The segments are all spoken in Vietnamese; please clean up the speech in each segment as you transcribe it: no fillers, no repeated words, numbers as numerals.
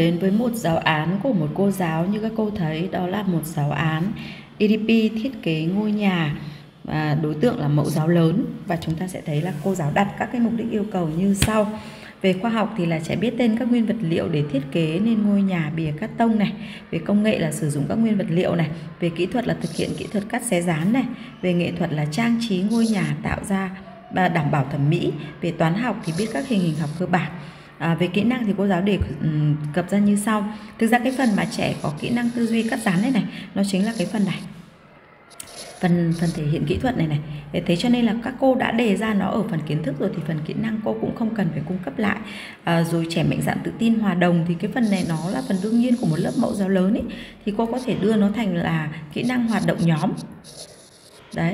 đến với một giáo án của một cô giáo. Như các cô thấy, đó là một giáo án EDP thiết kế ngôi nhà, và đối tượng là mẫu giáo lớn. Và chúng ta sẽ thấy là cô giáo đặt các cái mục đích yêu cầu như sau. Về khoa học thì là trẻ biết tên các nguyên vật liệu để thiết kế nên ngôi nhà bìa cát tông này. Về công nghệ là sử dụng các nguyên vật liệu này. Về kỹ thuật là thực hiện kỹ thuật cắt xé dán này. Về nghệ thuật là trang trí ngôi nhà tạo ra và đảm bảo thẩm mỹ. Về toán học thì biết các hình học cơ bản. Về kỹ năng thì cô giáo đề cập ra như sau. Thực ra cái phần mà trẻ có kỹ năng tư duy cắt dán này nó chính là cái phần này, phần thể hiện kỹ thuật này. Thế cho nên là các cô đã đề ra nó ở phần kiến thức rồi, thì phần kỹ năng cô cũng không cần phải cung cấp lại. Rồi trẻ mạnh dạn tự tin hòa đồng thì cái phần này nó là phần đương nhiên của một lớp mẫu giáo lớn ấy, thì cô có thể đưa nó thành là kỹ năng hoạt động nhóm. Đấy,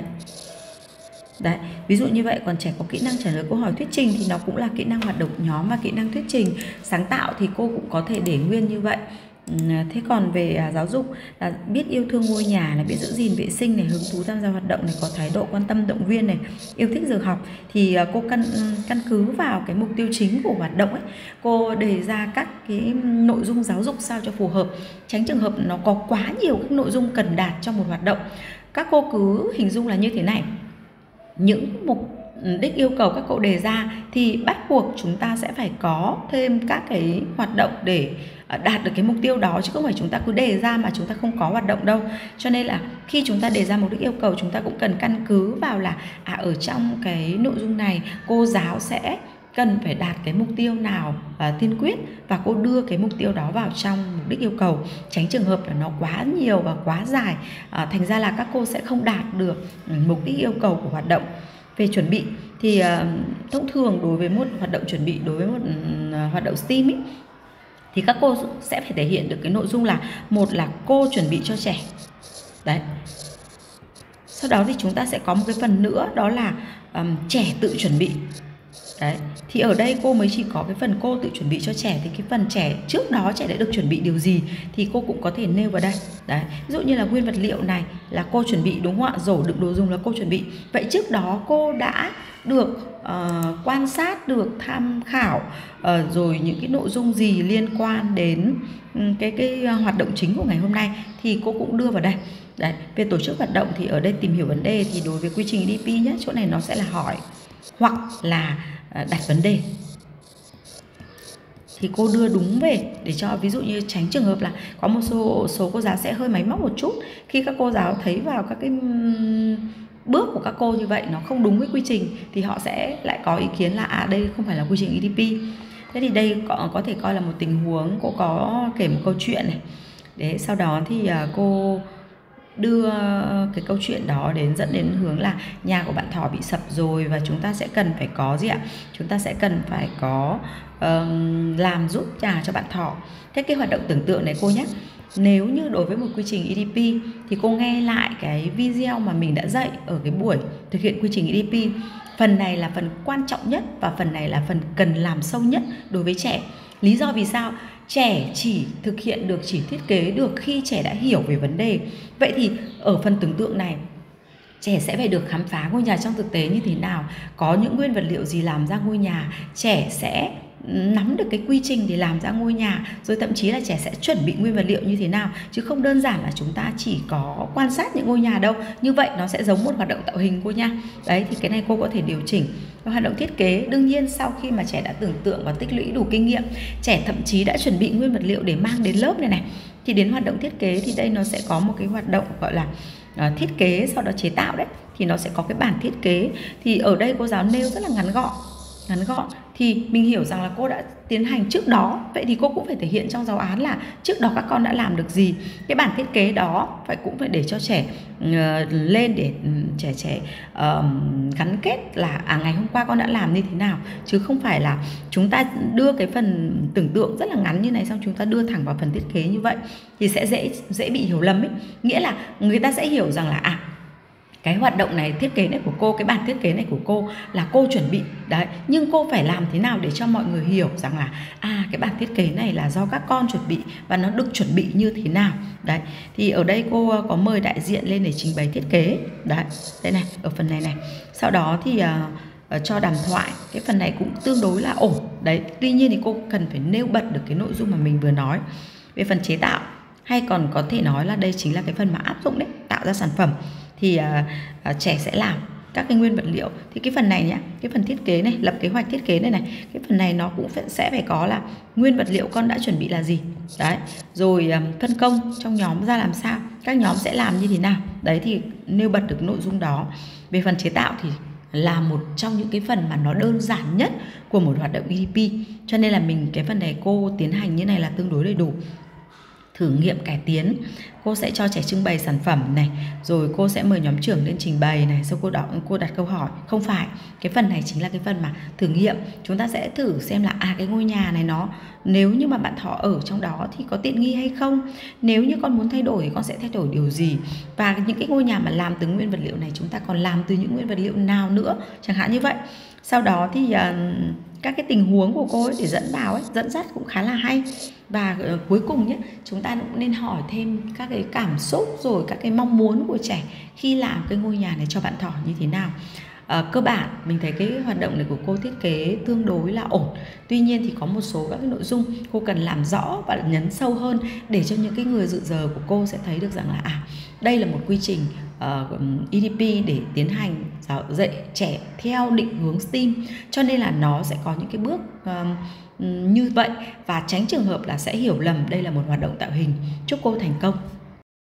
ví dụ như vậy. Còn trẻ có kỹ năng trả lời câu hỏi thuyết trình thì nó cũng là kỹ năng hoạt động nhóm và kỹ năng thuyết trình. Sáng tạo thì cô cũng có thể để nguyên như vậy. Thế còn về giáo dục là biết yêu thương ngôi nhà, là biết giữ gìn vệ sinh này, hứng thú tham gia hoạt động này, có thái độ quan tâm động viên này, yêu thích giờ học. Thì cô căn cứ vào cái mục tiêu chính của hoạt động ấy, cô đề ra các cái nội dung giáo dục sao cho phù hợp, tránh trường hợp nó có quá nhiều các nội dung cần đạt trong một hoạt động. Các cô cứ hình dung là như thế này: những mục đích yêu cầu các cô đề ra thì bắt buộc chúng ta sẽ phải có thêm các cái hoạt động để đạt được cái mục tiêu đó, chứ không phải chúng ta cứ đề ra mà chúng ta không có hoạt động đâu. Cho nên là khi chúng ta đề ra mục đích yêu cầu, chúng ta cũng cần căn cứ vào là ở trong cái nội dung này cô giáo sẽ cần phải đạt cái mục tiêu nào tiên quyết, và cô đưa cái mục tiêu đó vào trong mục đích yêu cầu, tránh trường hợp là nó quá nhiều và quá dài, thành ra là các cô sẽ không đạt được mục đích yêu cầu của hoạt động. Về chuẩn bị thì thông thường đối với một hoạt động chuẩn bị, đối với một hoạt động STEAM ý, thì các cô sẽ phải thể hiện được cái nội dung là một là cô chuẩn bị cho trẻ. Đấy. Sau đó thì chúng ta sẽ có một cái phần nữa, đó là trẻ tự chuẩn bị. Đấy, thì ở đây cô mới chỉ có cái phần cô tự chuẩn bị cho trẻ, thì cái phần trẻ trước đó trẻ đã được chuẩn bị điều gì thì cô cũng có thể nêu vào đây. Đấy, ví dụ như là nguyên vật liệu này là cô chuẩn bị, đúng không ạ? Rổ đựng đồ dùng là cô chuẩn bị. Vậy trước đó cô đã được quan sát, được tham khảo rồi những cái nội dung gì liên quan đến cái hoạt động chính của ngày hôm nay thì cô cũng đưa vào đây. Đấy, về tổ chức hoạt động thì ở đây tìm hiểu vấn đề thì đối với quy trình EDP nhé, chỗ này nó sẽ là hỏi hoặc là đặt vấn đề, thì cô đưa đúng về để cho ví dụ như tránh trường hợp là có một số cô giáo sẽ hơi máy móc một chút. Khi các cô giáo thấy vào các cái bước của các cô như vậy nó không đúng với quy trình thì họ sẽ lại có ý kiến là đây không phải là quy trình EDP. Thế thì đây có thể coi là một tình huống, cô có kể một câu chuyện này. Đấy, sau đó thì cô đưa cái câu chuyện đó dẫn đến hướng là nhà của bạn Thỏ bị sập rồi và chúng ta sẽ cần phải có gì ạ? Chúng ta sẽ cần phải có làm giúp nhà cho bạn Thỏ. Thế cái hoạt động tưởng tượng này cô nhé, nếu như đối với một quy trình EDP thì cô nghe lại cái video mà mình đã dạy ở cái buổi thực hiện quy trình EDP. Phần này là phần quan trọng nhất và phần này là phần cần làm sâu nhất đối với trẻ. Lý do vì sao? Trẻ chỉ thực hiện được, chỉ thiết kế được khi trẻ đã hiểu về vấn đề. Vậy thì ở phần tưởng tượng này, trẻ sẽ phải được khám phá ngôi nhà trong thực tế như thế nào, có những nguyên vật liệu gì làm ra ngôi nhà, trẻ sẽ nắm được cái quy trình để làm ra ngôi nhà, rồi thậm chí là trẻ sẽ chuẩn bị nguyên vật liệu như thế nào, chứ không đơn giản là chúng ta chỉ có quan sát những ngôi nhà đâu. Như vậy nó sẽ giống một hoạt động tạo hình cô nha. Đấy, thì cái này cô có thể điều chỉnh. Và hoạt động thiết kế, đương nhiên sau khi mà trẻ đã tưởng tượng và tích lũy đủ kinh nghiệm, trẻ thậm chí đã chuẩn bị nguyên vật liệu để mang đến lớp này, thì đến hoạt động thiết kế thì đây nó sẽ có một cái hoạt động gọi là thiết kế sau đó chế tạo đấy, thì nó sẽ có cái bản thiết kế. Thì ở đây cô giáo nêu rất là ngắn gọn thì mình hiểu rằng là cô đã tiến hành trước đó. Vậy thì cô cũng phải thể hiện trong giáo án là trước đó các con đã làm được gì. Cái bản thiết kế đó cũng phải để cho trẻ lên để trẻ gắn kết là ngày hôm qua con đã làm như thế nào, chứ không phải là chúng ta đưa cái phần tưởng tượng rất là ngắn như này xong chúng ta đưa thẳng vào phần thiết kế như vậy thì sẽ dễ bị hiểu lầm ấy. Nghĩa là người ta sẽ hiểu rằng là cái hoạt động này, thiết kế này của cô, cái bản thiết kế này của cô là cô chuẩn bị đấy, nhưng cô phải làm thế nào để cho mọi người hiểu rằng là cái bản thiết kế này là do các con chuẩn bị và nó được chuẩn bị như thế nào. Đấy, thì ở đây cô có mời đại diện lên để trình bày thiết kế. Đấy, đây này, ở phần này này. Sau đó thì cho đàm thoại. Cái phần này cũng tương đối là ổn đấy. Tuy nhiên thì cô cần phải nêu bật được cái nội dung mà mình vừa nói. Về phần chế tạo, hay còn có thể nói là đây chính là cái phần mà áp dụng đấy, tạo ra sản phẩm, thì trẻ sẽ làm các cái nguyên vật liệu. Thì cái phần này nhá, cái phần thiết kế này, lập kế hoạch thiết kế này cái phần này nó cũng sẽ phải có là nguyên vật liệu con đã chuẩn bị là gì đấy, rồi phân công trong nhóm ra làm sao, các nhóm sẽ làm như thế nào đấy, thì nêu bật được nội dung đó. Về phần chế tạo thì là một trong những cái phần mà nó đơn giản nhất của một hoạt động EDP, cho nên là cái phần này cô tiến hành như này là tương đối đầy đủ. Thử nghiệm cải tiến, cô sẽ cho trẻ trưng bày sản phẩm này, rồi cô sẽ mời nhóm trưởng lên trình bày này, sau cô đặt câu hỏi. Không phải, cái phần này chính là cái phần mà thử nghiệm. Chúng ta sẽ thử xem là cái ngôi nhà này nó, nếu như mà bạn Thỏ ở trong đó thì có tiện nghi hay không, nếu như con muốn thay đổi thì con sẽ thay đổi điều gì, và những cái ngôi nhà mà làm từ nguyên vật liệu này chúng ta còn làm từ những nguyên vật liệu nào nữa, chẳng hạn như vậy. Sau đó thì các cái tình huống của cô ấy để dẫn vào dẫn dắt cũng khá là hay. Và cuối cùng nhé, chúng ta cũng nên hỏi thêm các cái cảm xúc rồi các cái mong muốn của trẻ khi làm cái ngôi nhà này cho bạn Thỏ như thế nào. Cơ bản mình thấy cái hoạt động này của cô thiết kế tương đối là ổn. Tuy nhiên thì có một số các cái nội dung cô cần làm rõ và nhấn sâu hơn, để cho những cái người dự giờ của cô sẽ thấy được rằng là đây là một quy trình EDP để tiến hành dạy trẻ theo định hướng STEAM, cho nên là nó sẽ có những cái bước như vậy, và tránh trường hợp là sẽ hiểu lầm đây là một hoạt động tạo hình. Chúc cô thành công.